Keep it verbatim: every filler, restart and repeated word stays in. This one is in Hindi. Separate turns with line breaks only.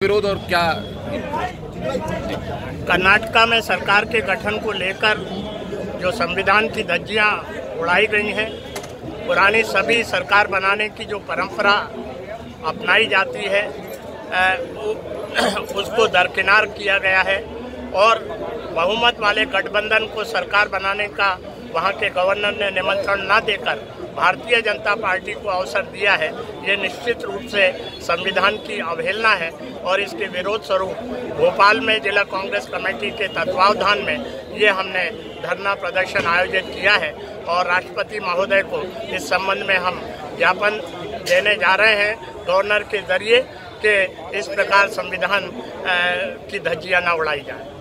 विरोध और क्या?
कर्नाटका में सरकार के गठन को लेकर जो संविधान की धज्जियां उड़ाई गई हैं, पुरानी सभी सरकार बनाने की जो परंपरा अपनाई जाती है उसको दरकिनार किया गया है और बहुमत वाले गठबंधन को सरकार बनाने का वहां के गवर्नर ने निमंत्रण न देकर भारतीय जनता पार्टी को अवसर दिया है। ये निश्चित रूप से संविधान की अवहेलना है और इसके विरोध स्वरूप भोपाल में जिला कांग्रेस कमेटी के तत्वावधान में ये हमने धरना प्रदर्शन आयोजित किया है और राष्ट्रपति महोदय को इस संबंध में हम ज्ञापन देने जा रहे हैं गवर्नर के जरिए कि इस प्रकार संविधान की धज्जियां न उड़ाई जाए।